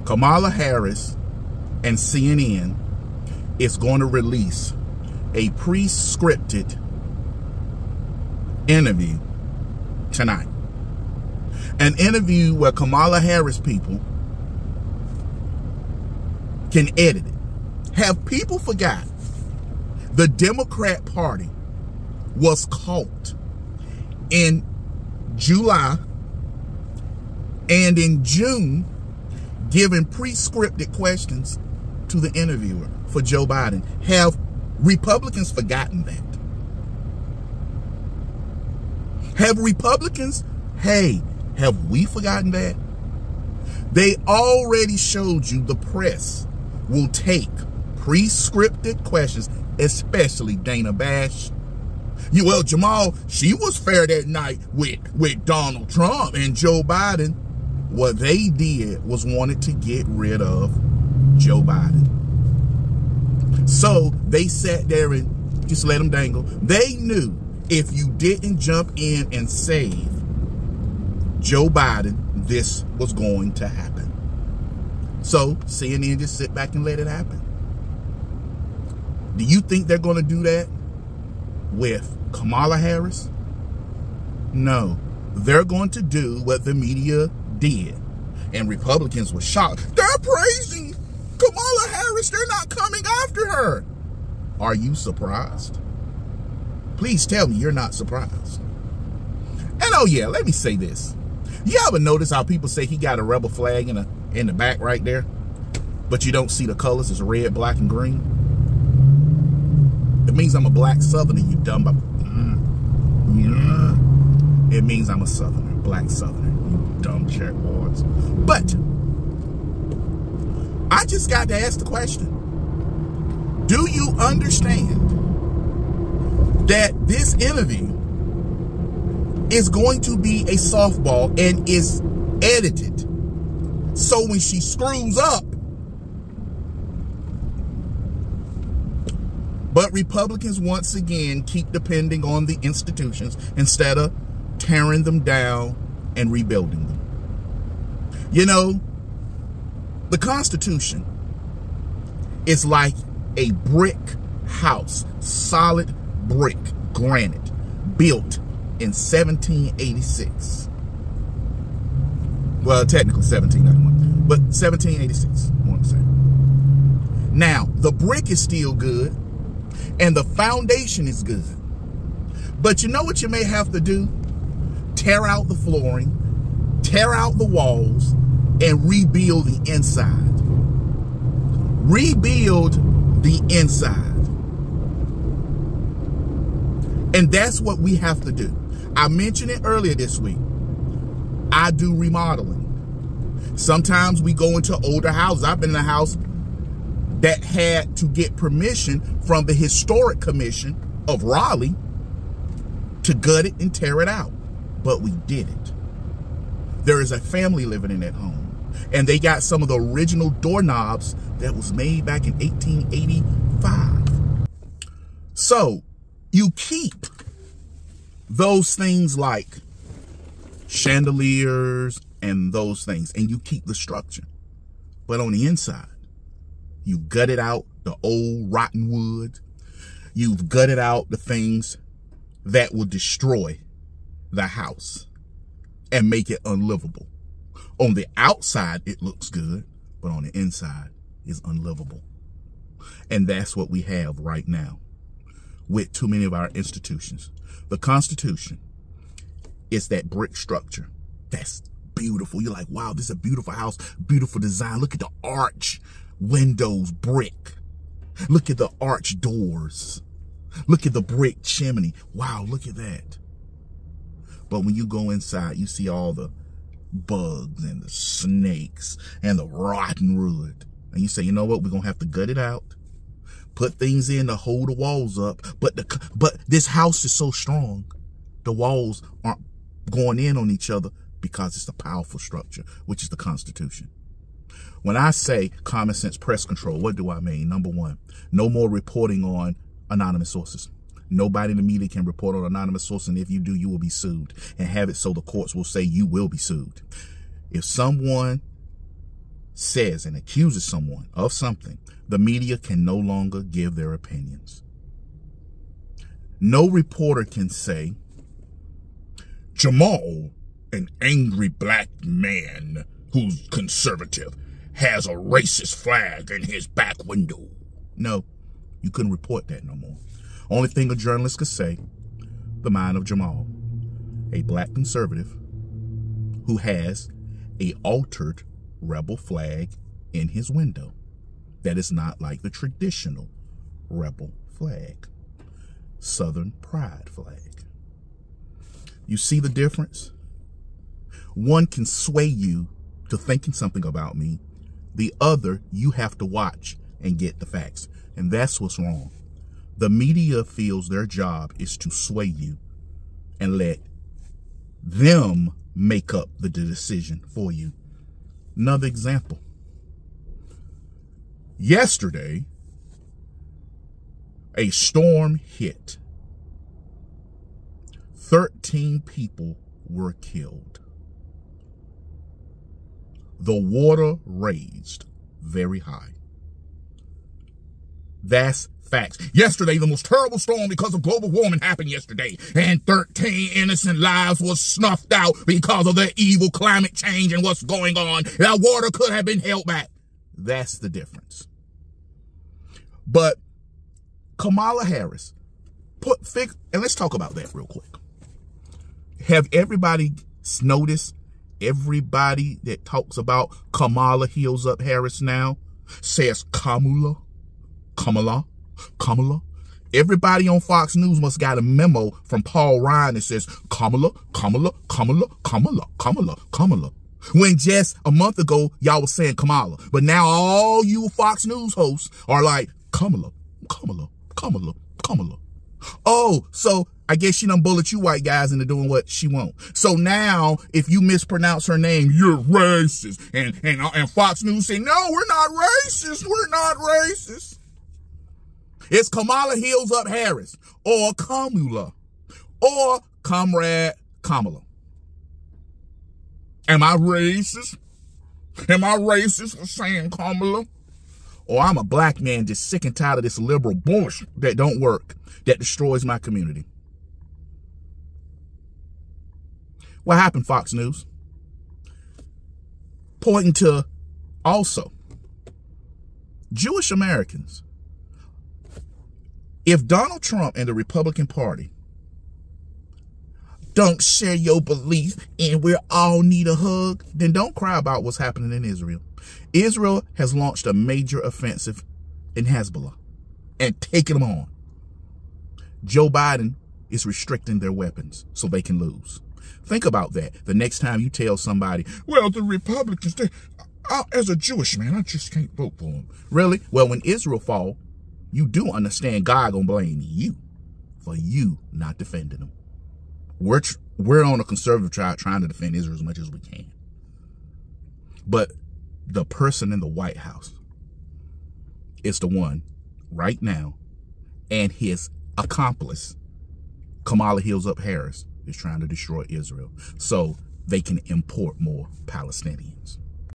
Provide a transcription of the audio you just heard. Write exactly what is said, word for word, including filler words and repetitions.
Kamala Harris and C N N is going to release a pre-scripted interview tonight. An interview where Kamala Harris people can edit it. Have people forgot the Democrat Party was caught in July and in June giving pre-scripted questions to the interviewer for Joe Biden? Have Republicans forgotten that? Have Republicans, hey, have we forgotten that? They already showed you the press will take pre-scripted questions, especially Dana Bash. You, well, Jamal, she was fair that night with, with Donald Trump and Joe Biden. What they did was wanted to get rid of Joe Biden. So they sat there and just let him dangle. They knew if you didn't jump in and save Joe Biden, this was going to happen. So C N N just sit back and let it happen. Do you think they're going to do that with Kamala Harris? No. They're going to do what the media did. And Republicans were shocked. They're praising Kamala Harris. They're not coming after her. Are you surprised? Please tell me you're not surprised. And oh yeah, let me say this. You ever notice how people say he got a rebel flag in, a, in the back right there, but you don't see the colors? It's red, black, and green. It means I'm a black Southerner, you dumb. Mm. Yeah. It means I'm a Southerner, black Southerner, you dumb jerkwads. But I just got to ask the question. Do you understand that this interview is going to be a softball and is edited? So when she screws up, but Republicans once again keep depending on the institutions instead of tearing them down and rebuilding them. You know, the Constitution is like a brick house, solid brick, granite, built in seventeen eighty-six. Well, technically seventeen ninety-one, but seventeen eighty-six, I want to say. Now, the brick is still good, and the foundation is good. But you know what you may have to do? Tear out the flooring, tear out the walls, and rebuild the inside. Rebuild the inside. And that's what we have to do. I mentioned it earlier this week. I do remodeling. Sometimes we go into older houses. I've been in a house that had to get permission from the Historic Commission of Raleigh to gut it and tear it out. But we did it. There is a family living in that home, and they got some of the original doorknobs that was made back in eighteen eighty-five. So you keep those things like chandeliers and those things, and you keep the structure. But on the inside, you gutted out the old rotten wood. You've gutted out the things that will destroy the house and make it unlivable. On the outside, it looks good, but on the inside, it's unlivable. And that's what we have right now with too many of our institutions. The Constitution is that brick structure. That's beautiful. You're like, wow, this is a beautiful house, beautiful design. Look at the arch windows, brick. Look at the arch doors. Look at the brick chimney. Wow, look at that. But when you go inside, you see all the bugs and the snakes and the rotten wood. And you say, you know what? We're going to have to gut it out. Put things in to hold the walls up. But the but this house is so strong, the walls aren't going in on each other because it's a powerful structure, which is the Constitution. When I say common sense press control, what do I mean? Number one, no more reporting on anonymous sources. Nobody in the media can report on anonymous sources, and if you do, you will be sued, and have it so the courts will say you will be sued. If someone says and accuses someone of something, the media can no longer give their opinions. No reporter can say, Jamal, an angry black man who's conservative, has a racist flag in his back window. No, you couldn't report that no more. Only thing a journalist could say, the mind of Jamal, a black conservative who has a altered rebel flag in his window that is not like the traditional rebel flag, Southern pride flag. You see the difference? One can sway you to thinking something about me. The other, you have to watch and get the facts. And that's what's wrong. The media feels their job is to sway you and let them make up the decision for you. Another example. Yesterday, a storm hit. thirteen people were killed. The water raised very high. That's facts. Yesterday, the most terrible storm because of global warming happened yesterday, and thirteen innocent lives were snuffed out because of the evil climate change and what's going on. That water could have been held back. That's the difference. But Kamala Harris, put fig, and let's talk about that real quick. Have everybody noticed? Everybody that talks about Kamala heals up Harris now says Kamala, Kamala, Kamala. Everybody on Fox News must got a memo from Paul Ryan that says Kamala, Kamala, Kamala, Kamala, Kamala, Kamala. When just a month ago, y'all was saying Kamala. But now all you Fox News hosts are like, Kamala, Kamala, Kamala, Kamala. Oh, so I guess she done bullet you white guys into doing what she want. So now, if you mispronounce her name, you're racist. And, and, and Fox News say, no, we're not racist. We're not racist. It's Kamala heals up Harris, or Kamala, or Comrade Kamala. Am I racist? Am I racist for saying Kamala? Or I'm a black man just sick and tired of this liberal bullshit that don't work, that destroys my community. What happened, Fox News? Pointing to also Jewish Americans. If Donald Trump and the Republican Party don't share your belief and we all need a hug, then don't cry about what's happening in Israel. Israel has launched a major offensive in Hezbollah and taken them on. Joe Biden is restricting their weapons so they can lose. Think about that. The next time you tell somebody, well, the Republicans, they, I, as a Jewish man, I just can't vote for them. Really? Well, when Israel fall, you do understand God gonna blame you for you not defending them. We're, we're on a conservative tribe trying to defend Israel as much as we can. But the person in the White House is the one right now, and his accomplice, Kamala heals up Harris, is trying to destroy Israel so they can import more Palestinians.